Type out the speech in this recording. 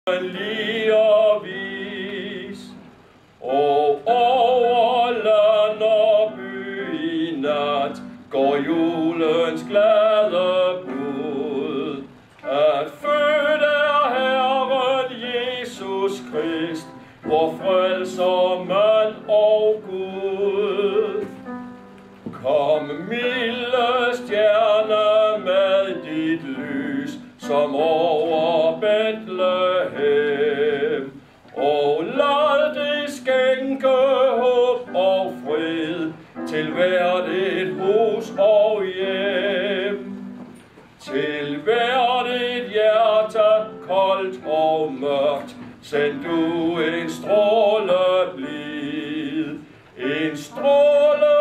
lige og vis, og over land og by i nat går julens glade bud, at født er Herren Jesus Krist, vor frelser, mand og Gud. Kom, milde stjerne, med dit lys, som over Betlehem, og lad det skænke håb og fred til hvert et hus og hjem. Til hvert et hjerte, koldt og mørkt, send du en stråle blid, en stråle